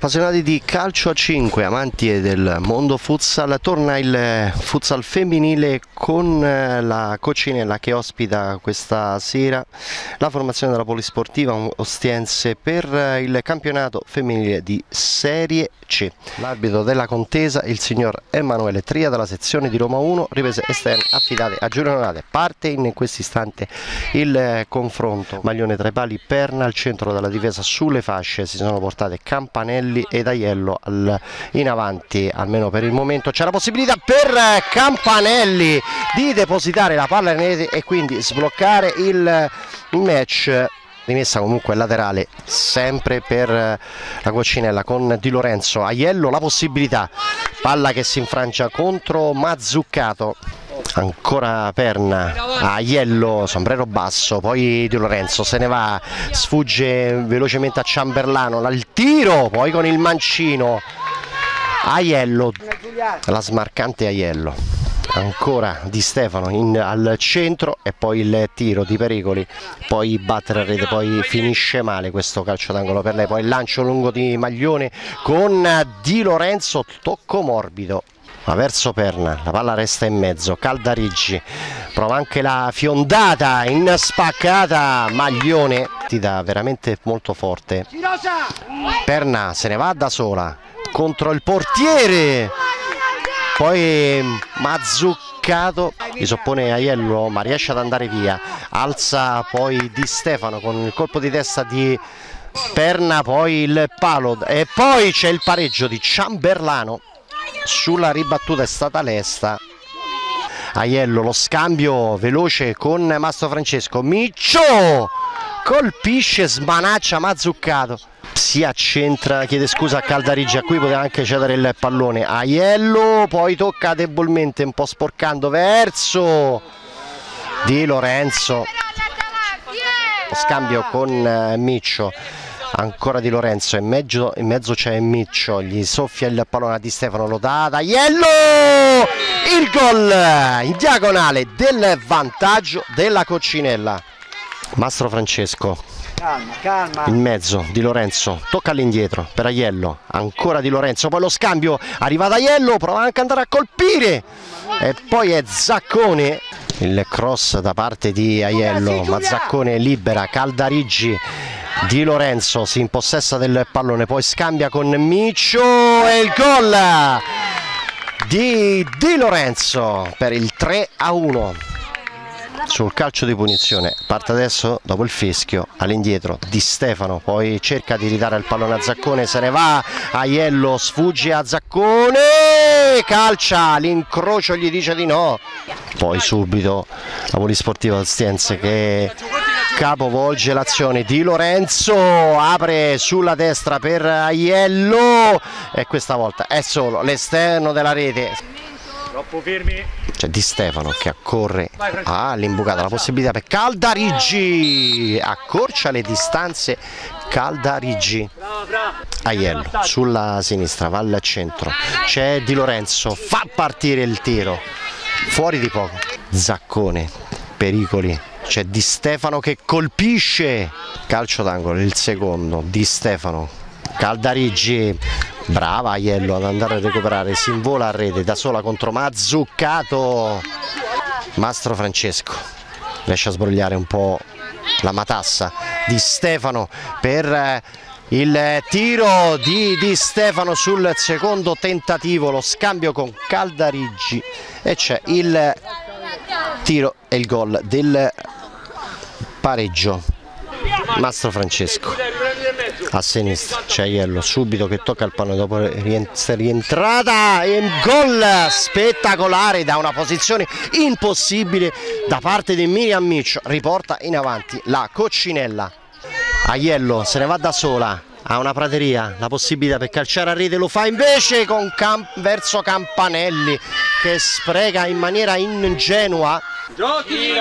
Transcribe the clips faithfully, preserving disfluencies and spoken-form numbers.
Appassionati di calcio a cinque, amanti del mondo futsal, torna il futsal femminile con la Coccinella che ospita questa sera la formazione della Polisportiva Ostiense per il campionato femminile di Serie C. L'arbitro della contesa, il signor Emanuele Tria della sezione di Roma uno, riprese esterne affidate a Giulio Nonate. Parte in questo istante il confronto. Maglione tra i pali, Perna al centro della difesa, sulle fasce si sono portate Campanelli ed Aiello al, in avanti, almeno per il momento. C'è la possibilità per Campanelli di depositare la palla in rete e quindi sbloccare il match. Rimessa comunque laterale sempre per la Coccinella con Di Lorenzo. Aiello la possibilità, palla che si infrangia contro Mazzuccato, ancora Perna, Aiello, sombrero basso, poi Di Lorenzo se ne va, sfugge velocemente a Ciamberlano, il tiro poi con il mancino, Aiello, la smarcante Aiello. Ancora Di Stefano in, al centro e poi il tiro di Pericoli, poi battere a rete, poi finisce male questo calcio d'angolo per lei, poi il lancio lungo di Maglione con Di Lorenzo, tocco morbido ma verso Perna, la palla resta in mezzo, Caldariggi prova anche la fiondata in spaccata, Maglione ti dà veramente molto forte, Perna se ne va da sola contro il portiere, poi Mazzuccato gli soppone Aiello ma riesce ad andare via, alza poi Di Stefano con il colpo di testa di Perna, poi il palo e poi c'è il pareggio di Ciamberlano, sulla ribattuta è stata Lesta. Aiello lo scambio veloce con Mastro Francesco, Miccio colpisce, smanaccia Mazzuccato, si accentra, chiede scusa a Caldariggi, a cui poteva anche cedere il pallone. Aiello poi tocca debolmente, un po' sporcando verso Di Lorenzo, lo scambio con Miccio, ancora Di Lorenzo, in mezzo, in mezzo c'è Miccio, gli soffia il pallone a Di Stefano, lo dà ad Aiello, il gol in diagonale del vantaggio della Coccinella. Mastro Francesco, calma, calma. In mezzo Di Lorenzo, tocca all'indietro per Aiello, ancora Di Lorenzo, poi lo scambio, arriva ad Aiello, prova anche ad andare a colpire e poi è Zaccone, il cross da parte di Aiello, ma Zaccone libera Caldariggi, Di Lorenzo si impossessa del pallone, poi scambia con Miccio e il gol di Di Lorenzo per il tre a uno. Sul calcio di punizione parte adesso, dopo il fischio, all'indietro Di Stefano, poi cerca di ridare il pallone a Zaccone, se ne va, Aiello sfugge a Zaccone, calcia, l'incrocio gli dice di no, poi subito la Polisportiva Ostiense che capovolge l'azione, Di Lorenzo apre sulla destra per Aiello e questa volta è solo l'esterno della rete. Troppo fermi. C'è Di Stefano che accorre all'imbucata, la possibilità per Caldariggi, accorcia le distanze Caldariggi, Aiello sulla sinistra, va al centro, c'è Di Lorenzo, fa partire il tiro, fuori di poco, Zaccone, Pericoli, c'è Di Stefano che colpisce, calcio d'angolo, il secondo, Di Stefano, Caldariggi, brava Aiello ad andare a recuperare, si invola a rete da sola contro Mazzuccato, Mastro Francesco riesce a sbrogliare un po' la matassa, Di Stefano per il tiro di Di Stefano sul secondo tentativo, lo scambio con Caldariggi e c'è il tiro e il gol del pareggio. Mastro Francesco a sinistra, c'è Aiello subito che tocca il pallone dopo rientrata e gol spettacolare da una posizione impossibile da parte di Miriam Miccio, riporta in avanti la Coccinella. Aiello se ne va da sola, ha una prateria, la possibilità per calciare a rete, lo fa invece con Camp verso Campanelli che spreca in maniera ingenua. Giochi,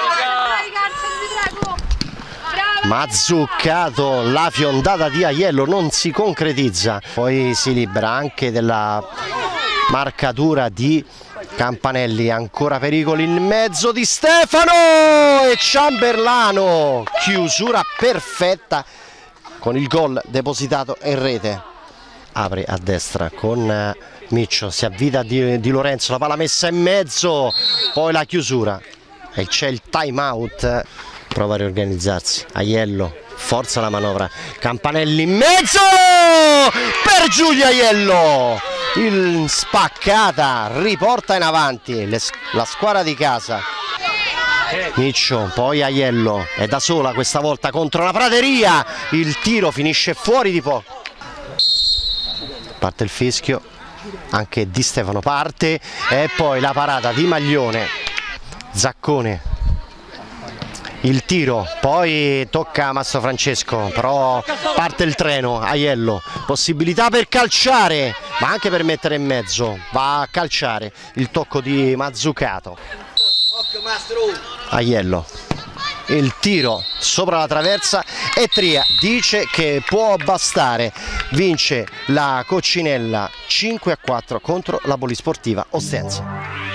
Mazzuccato, la fiondata di Aiello non si concretizza, poi si libera anche della marcatura di Campanelli, ancora Pericoli in mezzo, Di Stefano e Ciamberlano, chiusura perfetta con il gol depositato in rete. apre a destra con Miccio, si avvita di, di Lorenzo, la palla messa in mezzo, poi la chiusura e c'è il time out, prova a riorganizzarsi, Aiello forza la manovra, Campanelli in mezzo per Giulio Aiello, il spaccata riporta in avanti le, la squadra di casa. Miccio, poi Aiello è da sola questa volta contro la prateria, il tiro finisce fuori di poco, parte il fischio, anche Di Stefano parte e poi la parata di Maglione, Zaccone, il tiro, poi tocca a Mastro Francesco, però parte il treno, Aiello, possibilità per calciare ma anche per mettere in mezzo, va a calciare, il tocco di Mazzucato. Aiello, il tiro sopra la traversa e Tria dice che può bastare, vince la Coccinella cinque a quattro contro la Polisportiva Ostense.